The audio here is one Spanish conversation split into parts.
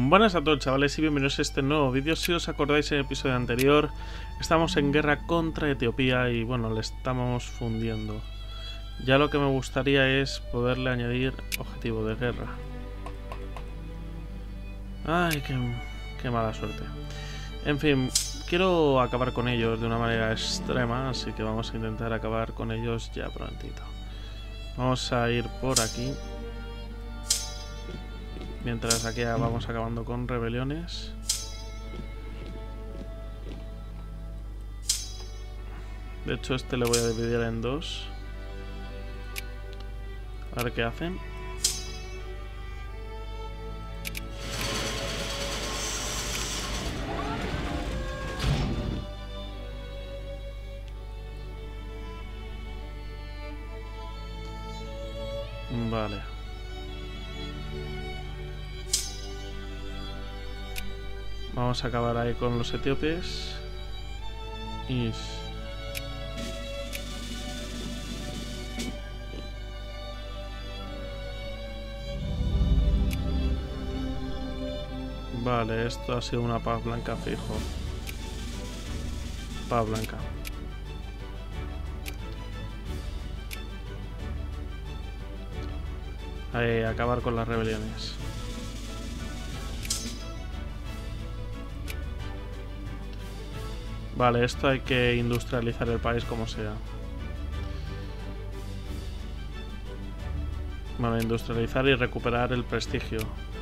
Buenas a todos, chavales, y bienvenidos a este nuevo vídeo. Si os acordáis, en el episodio anterior estamos en guerra contra Etiopía y bueno, le estamos fundiendo. Ya lo que me gustaría es poderle añadir objetivo de guerra. Ay, qué mala suerte. En fin, quiero acabar con ellos de una manera extrema, así que vamos a intentar acabar con ellos ya prontito. Vamos a ir por aquí. Mientras aquí vamos acabando con rebeliones. De hecho, este le voy a dividir en dos. A ver qué hacen. Vale. Vamos a acabar ahí con los etíopes. Y... vale, esto ha sido una paz blanca fijo. Paz blanca. Ahí, acabar con las rebeliones. Vale, esto hay que industrializar el país como sea. Bueno, industrializar y recuperar el prestigio.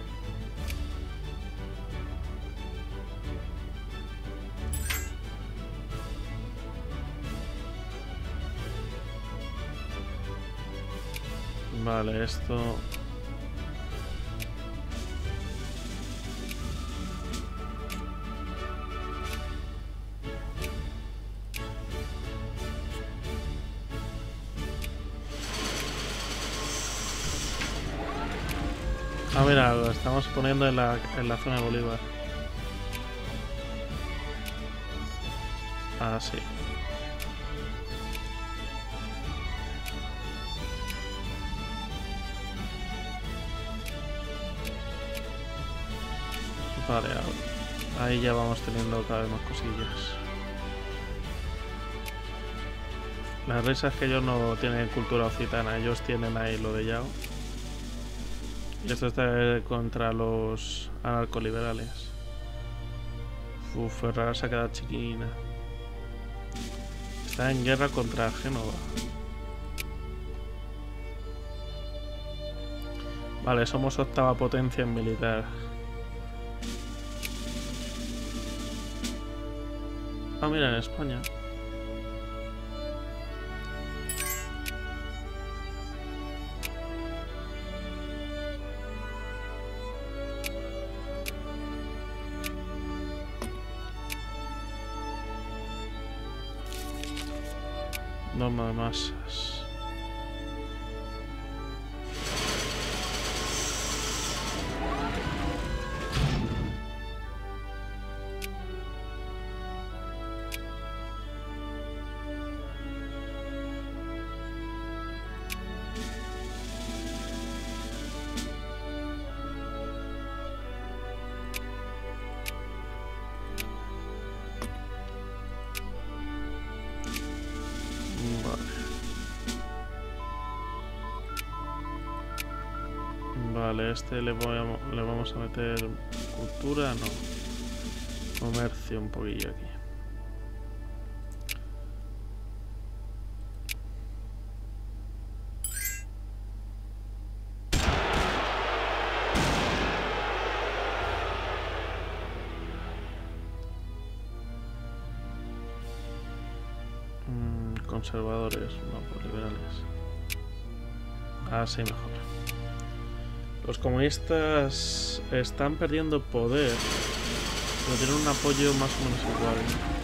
Vale, esto... ah, mira, lo estamos poniendo en la zona de Bolívar. Ah, sí. Vale, ahí ya vamos teniendo cada vez más cosillas. La risa es que ellos no tienen cultura occitana, ellos tienen ahí lo de Yao. Y esto está contra los anarcoliberales. Ferrara se ha quedado chiquina. Está en guerra contra Génova. Vale, somos octava potencia en militar. Ah, mira, en España. Norma de masas. Vale, este le vamos a meter cultura, no. Comercio un poquillo aquí. Conservadores, no, pues liberales. Así mejor. Los comunistas están perdiendo poder, pero tienen un apoyo más o menos igual.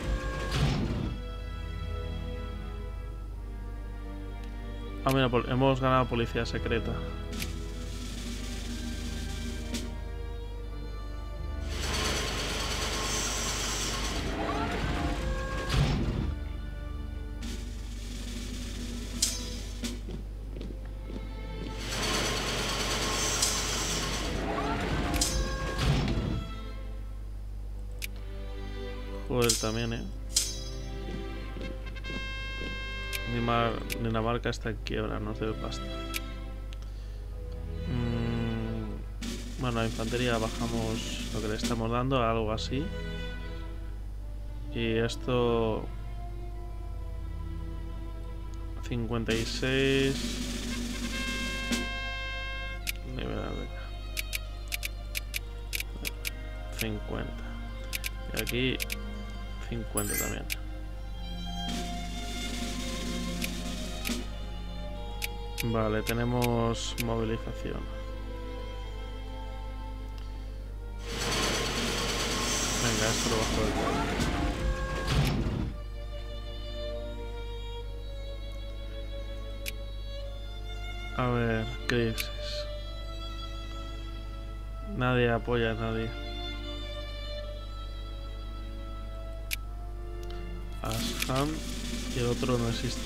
Ah, mira, hemos ganado policía secreta. también, ¿eh? Dinamarca está en quiebra, nos debe pasta. Bueno, a infantería bajamos lo que le estamos dando, algo así. Y esto... 56... Nivel de 50. Y aquí 50 también. Vale, tenemos movilización. Venga, esto lo bajo del todo. A ver, crisis. Nadie apoya a nadie. Asham y el otro no existe.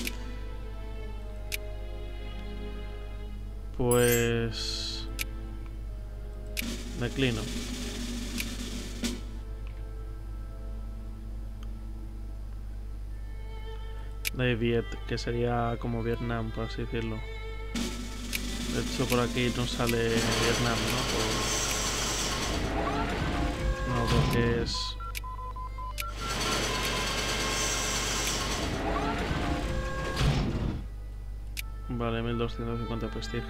Pues... declino. De Viet, que sería como Vietnam, por así decirlo. De hecho, por aquí no sale Vietnam, ¿no? No, porque es... Vale, 1250 prestigio.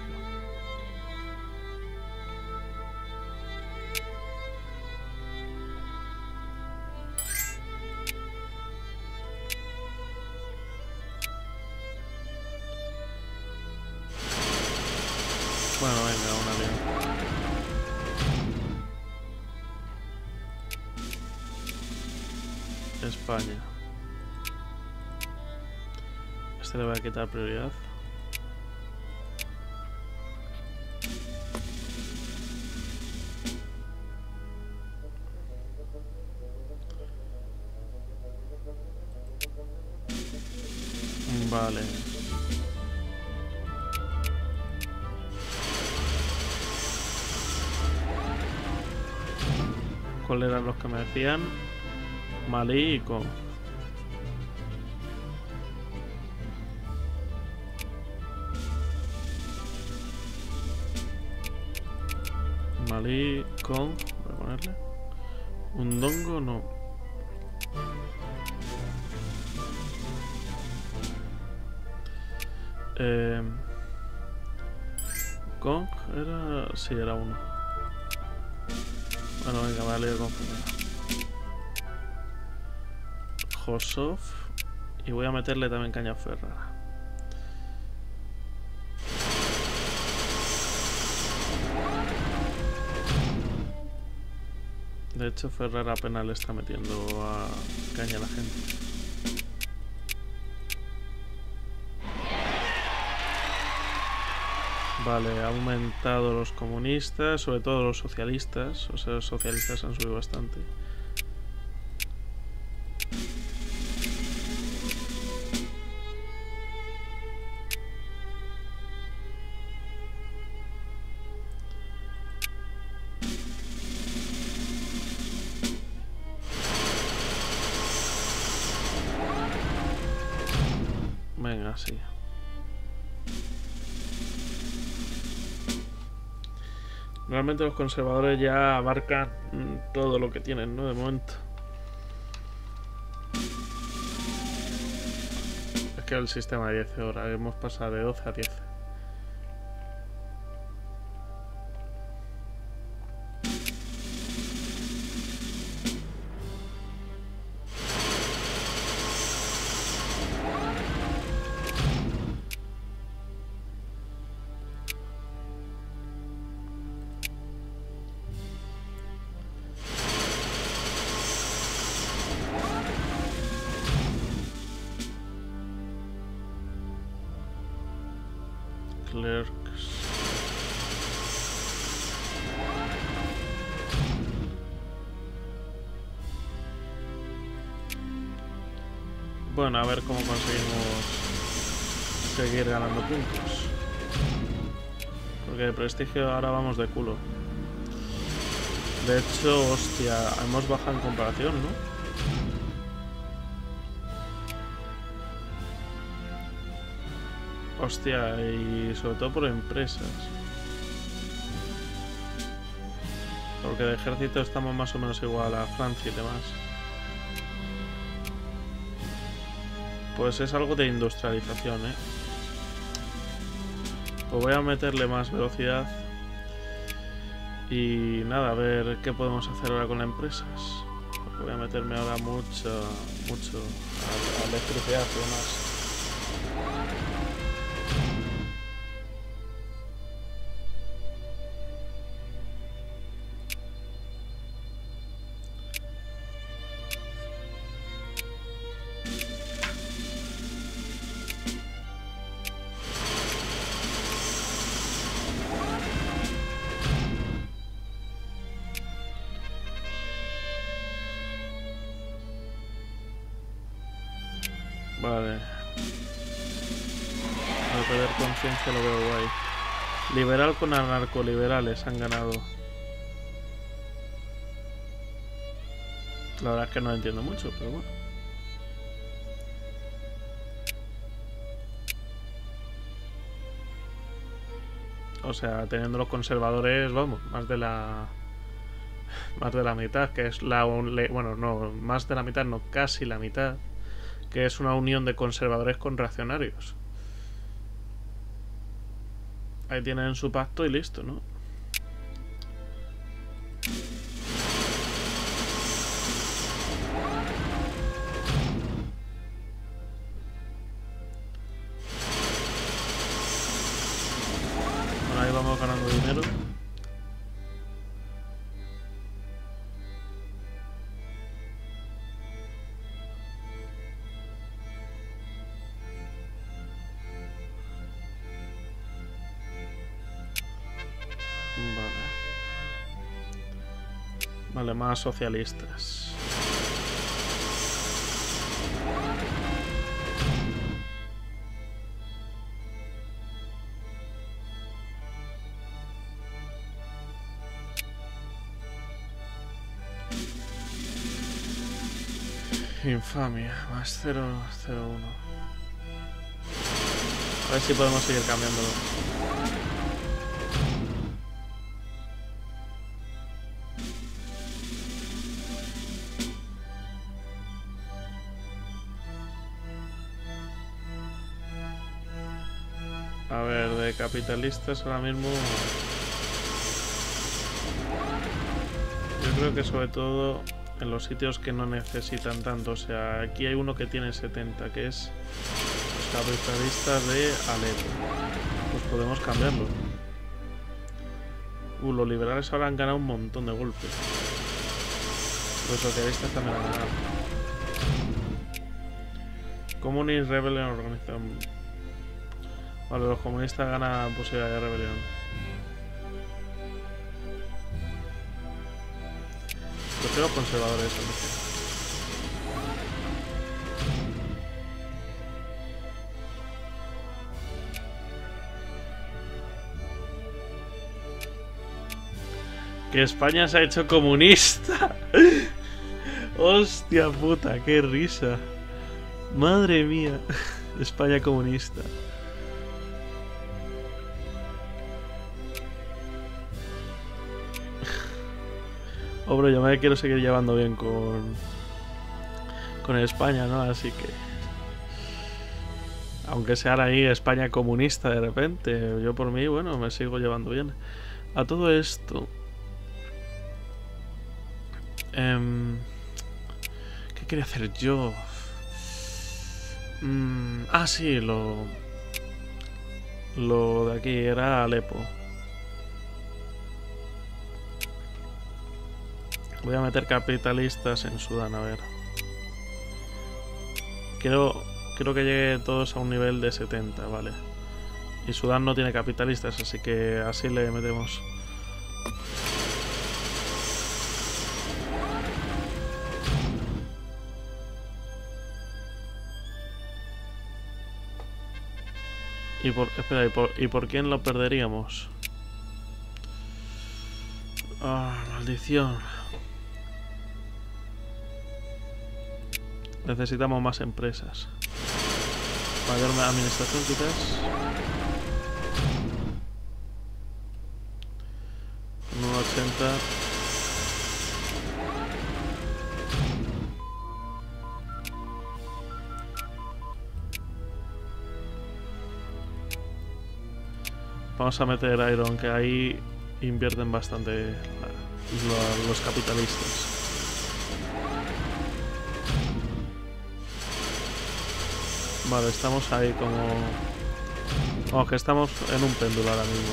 Bueno, venga, una alianza. España. Este le voy a quitar prioridad. Vale. ¿Cuáles eran los que me decían? Malí y Kong. Malí, Kong. Voy a ponerle. Un dongo no. Kong era... sí, era uno. Bueno, venga, vale, con Josov. Y voy a meterle también caña Ferrara. De hecho, Ferrara apenas le está metiendo a caña a la gente. Vale, ha aumentado los comunistas, sobre todo los socialistas. O sea, los socialistas han subido bastante. Venga, sí. Realmente los conservadores ya abarcan todo lo que tienen, ¿no? De momento. Es que el sistema de 10 horas, hemos pasado de 12 a 10. Clerks. Bueno, a ver cómo conseguimos seguir ganando puntos. Porque de prestigio ahora vamos de culo. De hecho, hostia, hemos bajado en comparación, ¿no? Hostia, y sobre todo por empresas. Porque de ejército estamos más o menos igual a Francia y demás. Pues es algo de industrialización, ¿eh? Pues voy a meterle más velocidad. Y nada, a ver qué podemos hacer ahora con las empresas. Porque voy a meterme ahora mucho a electricidad y demás. Vale. Al perder conciencia lo veo guay. Liberal con anarcoliberales han ganado. La verdad es que no entiendo mucho, pero bueno. O sea, teniendo los conservadores, vamos, más de la mitad, que es la... Bueno, no, más de la mitad, no, casi la mitad. Que es una unión de conservadores con reaccionarios. Ahí tienen su pacto y listo, ¿no? Bueno, ahí vamos ganando dinero. Vale, más socialistas. Infamia, más 001. A ver si podemos seguir cambiándolo. A ver, de capitalistas ahora mismo... Yo creo que sobre todo en los sitios que no necesitan tanto. O sea, aquí hay uno que tiene 70, que es los capitalistas de Alepo. Pues podemos cambiarlo. Los liberales ahora han ganado un montón de golpes. Los socialistas también han ganado. Communist Rebellion Organization. Vale, los comunistas ganan posibilidad de rebelión. Prefiero conservadores, que España se ha hecho comunista. Hostia puta, qué risa. Madre mía. España comunista. Hombre, yo me quiero seguir llevando bien con España, ¿no? Así que... Aunque sea ahí España comunista de repente, yo por mí, bueno, me sigo llevando bien. A todo esto... ¿Qué quería hacer yo? Sí, lo de aquí era Alepo. Voy a meter capitalistas en Sudán, a ver. Quiero que llegue todos a un nivel de 70, vale. Y Sudán no tiene capitalistas, así que así le metemos. Espera, ¿y por quién lo perderíamos? Ah, maldición. Necesitamos más empresas. Mayor administración quizás. 1,80. Vamos a meter Iron, que ahí invierten bastante los capitalistas. Vale, estamos ahí como... Vamos, que estamos en un péndulo ahora mismo.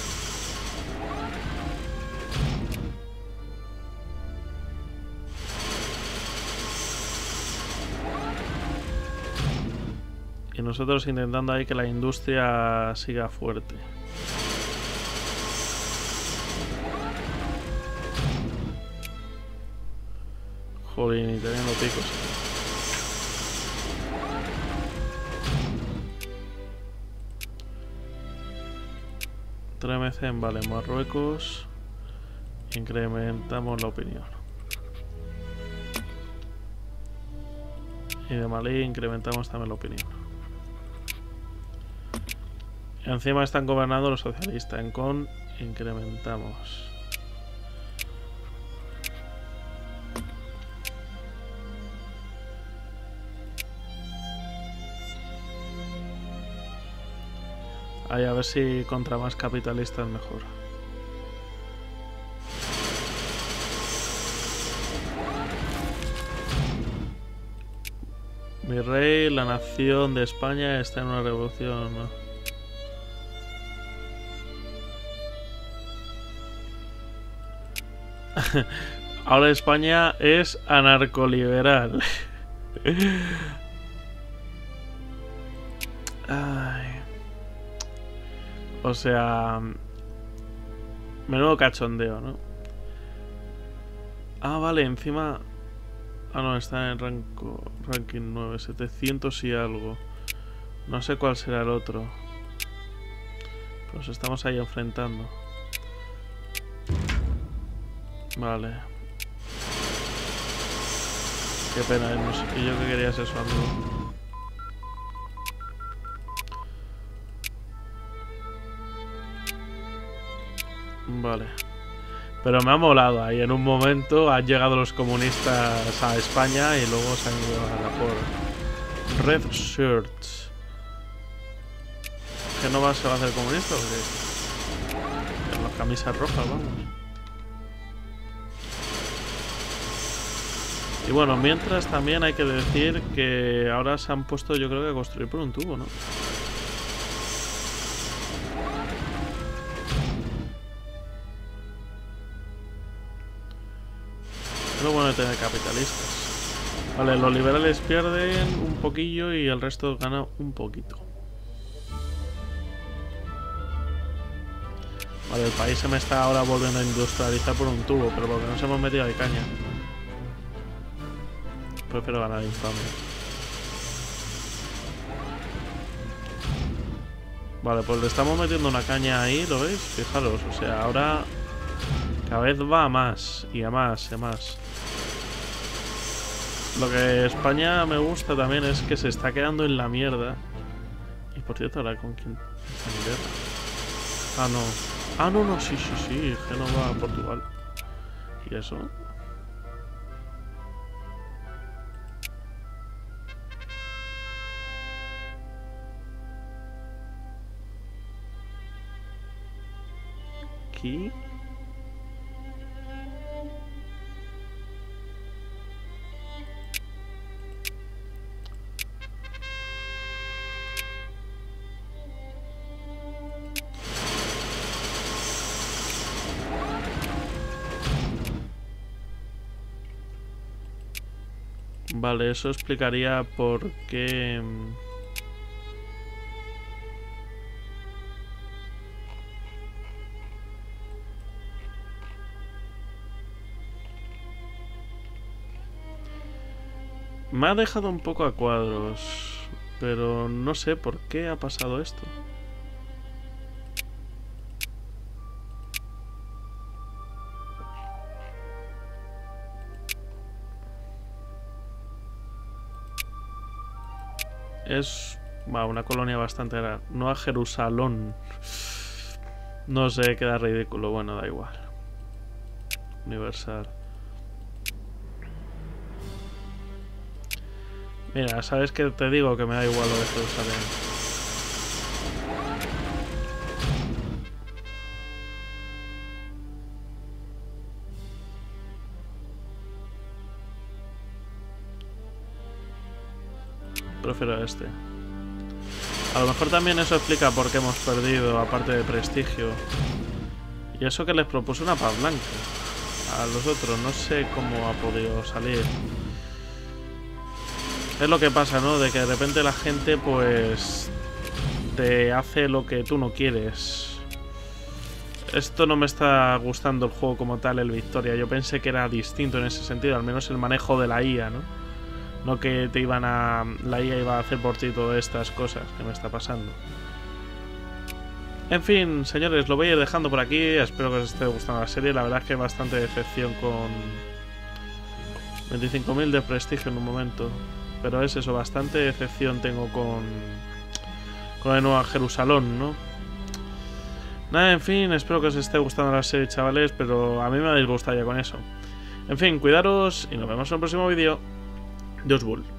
Y nosotros intentando ahí que la industria siga fuerte. Jolín, y teniendo picos. Tremecen, vale, Marruecos. Incrementamos la opinión. Y de Malí incrementamos también la opinión. Y encima están gobernando los socialistas. En Con incrementamos. Ahí a ver si contra más capitalistas mejor. Mi rey, la nación de España está en una revolución, ¿no? Ahora España es anarcoliberal. Ay. O sea... Menudo cachondeo, ¿no? Ah, vale, encima... Ah, no, está en ranking 9, 700 y algo. No sé cuál será el otro. Pues estamos ahí enfrentando. Vale. Qué pena, no sé, yo que quería ser su amigo. Vale. Pero me ha molado ahí. En un momento han llegado los comunistas a España y luego se han ido a la por Red Shirts. ¿Que no se va a hacer comunista o qué? En las camisas rojas, vamos. Y bueno, mientras también hay que decir que ahora se han puesto, yo creo que a construir por un tubo, ¿no? Es lo bueno de tener capitalistas. Vale, los liberales pierden un poquillo y el resto gana un poquito. Vale, el país se me está ahora volviendo a industrializar por un tubo, pero porque nos hemos metido de caña. Prefiero ganar infamia. Vale, pues le estamos metiendo una caña ahí, ¿lo veis? Fijaros, o sea, ahora cada vez va a más, y a más, y a más. Lo que España me gusta también es que se está quedando en la mierda. Y por cierto, ahora con quién está en guerra. Ah, no. Ah, no, no, sí, sí, sí, Génova, Portugal. ¿Y eso? Aquí. Vale, eso explicaría por qué... Me ha dejado un poco a cuadros, pero no sé por qué ha pasado esto. Es Va, una colonia bastante rara. Nueva Jerusalén. No sé, queda ridículo. Bueno, da igual. Universal. Mira, ¿sabes qué te digo? Que me da igual lo de Jerusalén. Prefiero este. A lo mejor también eso explica por qué hemos perdido, aparte de prestigio. Y eso que les propuse una paz blanca a los otros. No sé cómo ha podido salir. Es lo que pasa, ¿no? De que de repente la gente, pues, te hace lo que tú no quieres. Esto no me está gustando el juego como tal, el Victoria. Yo pensé que era distinto en ese sentido, al menos el manejo de la IA, ¿no? No que te iban a... la IA iba a hacer por ti todas estas cosas que me está pasando. En fin, señores, lo voy a ir dejando por aquí. Espero que os esté gustando la serie. La verdad es que hay bastante decepción con 25.000 de prestigio en un momento. Pero es eso, bastante decepción tengo con la Nueva Jerusalén, ¿no? Nada, en fin, espero que os esté gustando la serie, chavales. Pero a mí me habéis gustado ya con eso. En fin, cuidaros y nos vemos en el próximo vídeo. Dios Bull.